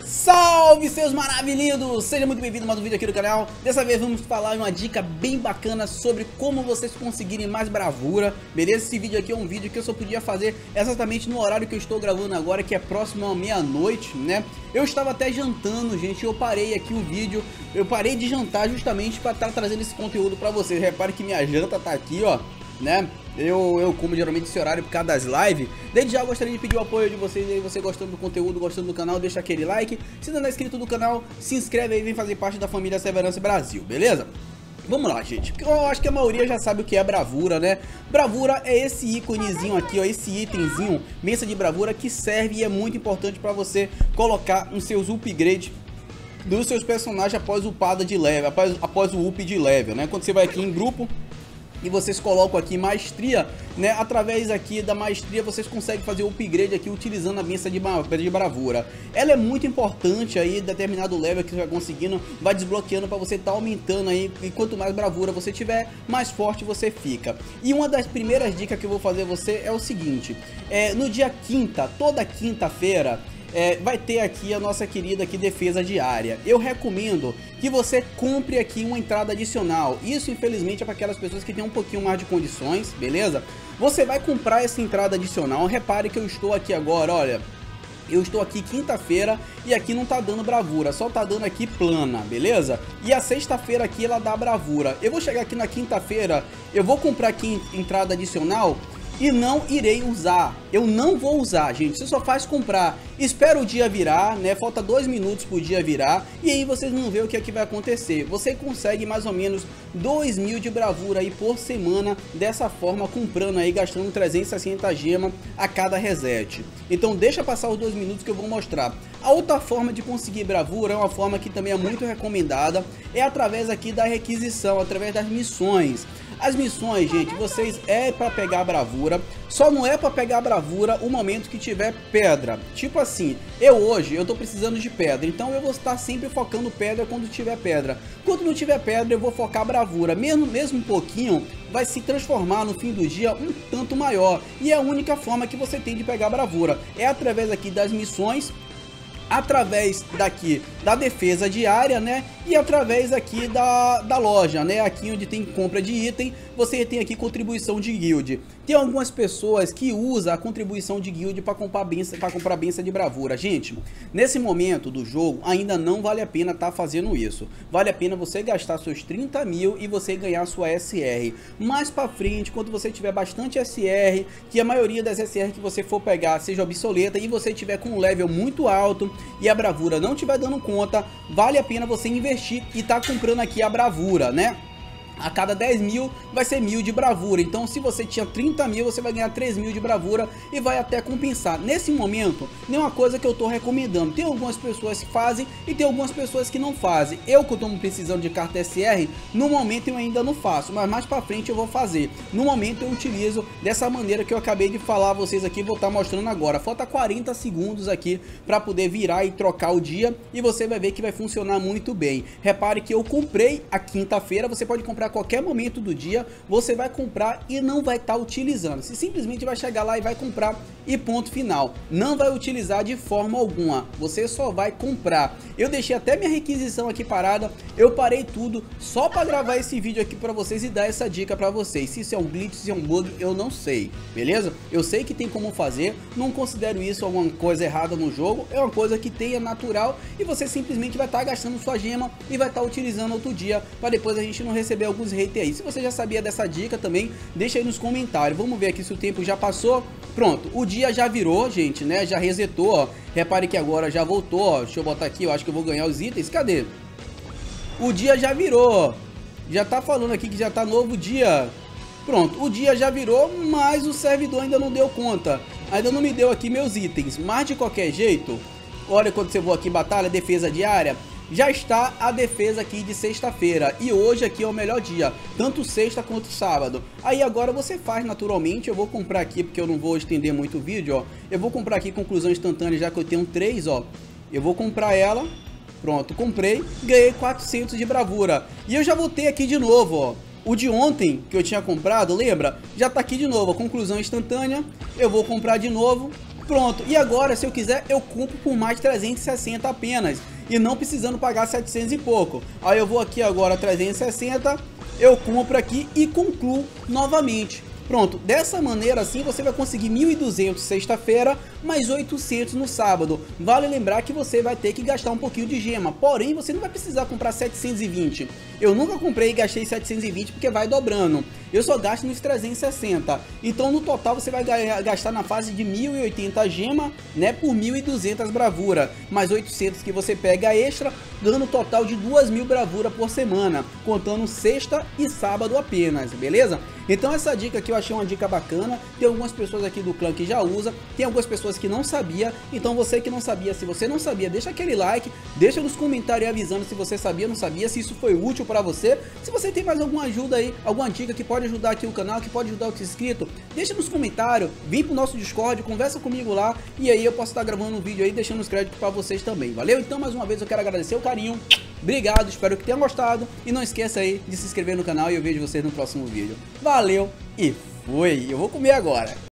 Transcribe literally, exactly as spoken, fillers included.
Salve, seus maravilhindos! Seja muito bem-vindo a mais um vídeo aqui do canal. Dessa vez vamos falar uma dica bem bacana sobre como vocês conseguirem mais bravura, beleza? Esse vídeo aqui é um vídeo que eu só podia fazer exatamente no horário que eu estou gravando agora, que é próximo à meia-noite, né? Eu estava até jantando, gente, eu parei aqui o vídeo, eu parei de jantar justamente para estar trazendo esse conteúdo para vocês. Repare que minha janta tá aqui, ó, né? Eu, eu como geralmente esse horário por causa das lives. Desde já eu gostaria de pedir o apoio de vocês aí, você gostando do conteúdo, gostando do canal, deixa aquele like. Se não é inscrito no canal, se inscreve aí e vem fazer parte da família Severance Brasil, beleza? Vamos lá, gente, eu acho que a maioria já sabe o que é bravura, né? Bravura é esse íconezinho aqui, ó, esse itemzinho, mesa de bravura, que serve e é muito importante para você colocar nos seus upgrades dos seus personagens após upada de level, após, após o up de level, né? Quando você vai aqui em grupo e vocês colocam aqui maestria, né? Através aqui da maestria vocês conseguem fazer o upgrade aqui utilizando a benção de, de bravura. Ela é muito importante aí, determinado level que você vai conseguindo, vai desbloqueando para você estar tá aumentando aí, e quanto mais bravura você tiver, mais forte você fica. E uma das primeiras dicas que eu vou fazer a você é o seguinte, é, no dia quinta, toda quinta-feira, É, vai ter aqui a nossa querida aqui defesa diária. Eu recomendo que você compre aqui uma entrada adicional. Isso infelizmente é para aquelas pessoas que têm um pouquinho mais de condições, beleza? Você vai comprar essa entrada adicional. Repare que eu estou aqui agora, olha, eu estou aqui quinta-feira e aqui não tá dando bravura, só tá dando aqui plana, beleza? E a sexta-feira aqui ela dá bravura. Eu vou chegar aqui na quinta-feira, eu vou comprar aqui entrada adicional e não irei usar, eu não vou usar, gente, você só faz comprar, espera o dia virar, né, falta dois minutos pro dia virar, e aí vocês vão ver o que é que vai acontecer. Você consegue mais ou menos dois mil de bravura aí por semana, dessa forma, comprando aí, gastando trezentas e sessenta gemas a cada reset. Então deixa passar os dois minutos que eu vou mostrar. A outra forma de conseguir bravura é uma forma que também é muito recomendada, é através aqui da requisição, através das missões. As missões, gente, vocês é para pegar bravura, só não é para pegar bravura o momento que tiver pedra. Tipo assim, eu hoje, eu tô precisando de pedra, então eu vou estar sempre focando pedra quando tiver pedra. Quando não tiver pedra, eu vou focar bravura, mesmo, mesmo um pouquinho, vai se transformar no fim do dia um tanto maior. E é a única forma que você tem de pegar bravura, é através aqui das missões, através daqui da defesa diária, né, e através aqui da, da loja, né, aqui onde tem compra de item, você tem aqui contribuição de guild. Tem algumas pessoas que usam a contribuição de guild para comprar benção, para comprar benção de bravura. Gente, nesse momento do jogo ainda não vale a pena estar tá fazendo isso. Vale a pena você gastar seus trinta mil e você ganhar sua S R. Mais para frente, quando você tiver bastante S R, que a maioria das S R que você for pegar seja obsoleta e você tiver com um level muito alto e a bravura não estiver dando conta, vale a pena você investir e tá comprando aqui a bravura, né? A cada dez mil vai ser mil de bravura. Então se você tinha trinta mil, você vai ganhar três mil de bravura e vai até compensar. Nesse momento, nenhuma coisa que eu tô recomendando. Tem algumas pessoas que fazem e tem algumas pessoas que não fazem. Eu que eu tô precisando de carta S R, no momento eu ainda não faço, mas mais pra frente eu vou fazer. No momento eu utilizo dessa maneira que eu acabei de falar a vocês aqui, vou estar mostrando agora. Falta quarenta segundos aqui para poder virar e trocar o dia e você vai ver que vai funcionar muito bem. Repare que eu comprei a quinta-feira, você pode comprar a qualquer momento do dia, você vai comprar e não vai estar tá utilizando. Você simplesmente vai chegar lá e vai comprar e ponto final. Não vai utilizar de forma alguma, você só vai comprar. Eu deixei até minha requisição aqui parada, eu parei tudo só para gravar esse vídeo aqui para vocês e dar essa dica para vocês. Se isso é um glitch, se é um bug, eu não sei, beleza? Eu sei que tem como fazer, não considero isso alguma coisa errada no jogo, é uma coisa que tem, é natural e você simplesmente vai estar tá gastando sua gema e vai estar tá utilizando outro dia para depois a gente não receber alguns haters aí. Se você já sabia dessa dica também, deixa aí nos comentários. Vamos ver aqui se o tempo já passou. Pronto, o dia já virou, gente, né? Já resetou, ó. Repare que agora já voltou, ó. Deixa eu botar aqui, eu acho que eu vou ganhar os itens. Cadê? O dia já virou. Já tá falando aqui que já tá novo dia. Pronto, o dia já virou, mas o servidor ainda não deu conta. Ainda não me deu aqui meus itens. Mas de qualquer jeito, olha quando você for aqui em batalha, defesa diária, já está a defesa aqui de sexta-feira e hoje aqui é o melhor dia, tanto sexta quanto sábado. Aí agora você faz naturalmente, eu vou comprar aqui porque eu não vou estender muito o vídeo, ó. Eu vou comprar aqui conclusão instantânea já que eu tenho três, ó. Eu vou comprar ela, pronto, comprei, ganhei quatrocentos de bravura. E eu já voltei aqui de novo, ó. O de ontem que eu tinha comprado, lembra? Já tá aqui de novo, a conclusão instantânea. Eu vou comprar de novo. Pronto, e agora se eu quiser eu compro por mais trezentos e sessenta apenas, e não precisando pagar setecentos e pouco. Aí eu vou aqui agora trezentos e sessenta, eu compro aqui e concluo novamente. Pronto, dessa maneira assim você vai conseguir mil e duzentos sexta-feira, mais oitocentos no sábado. Vale lembrar que você vai ter que gastar um pouquinho de gema, porém você não vai precisar comprar setecentos e vinte. Eu nunca comprei e gastei setecentos e vinte porque vai dobrando. Eu só gasto nos trezentos e sessenta. Então no total você vai gastar na fase de mil e oitenta gema, né, por mil e duzentas bravura, mais oitocentos que você pega extra, dando um total de duas mil bravura por semana, contando sexta e sábado apenas, beleza? Então essa dica aqui eu achei uma dica bacana, tem algumas pessoas aqui do clã que já usa, tem algumas pessoas que não sabia, então você que não sabia, se você não sabia, deixa aquele like, deixa nos comentários avisando se você sabia ou não sabia, se isso foi útil para você, se você tem mais alguma ajuda aí, alguma dica que pode ajudar aqui o canal, que pode ajudar o inscrito, deixa nos comentários, vem pro nosso Discord, conversa comigo lá, e aí eu posso estar gravando um vídeo aí, deixando os créditos para vocês também, valeu? Então mais uma vez eu quero agradecer o carinho, obrigado, espero que tenham gostado, e não esqueça aí de se inscrever no canal e eu vejo vocês no próximo vídeo. Valeu e fui! Eu vou comer agora!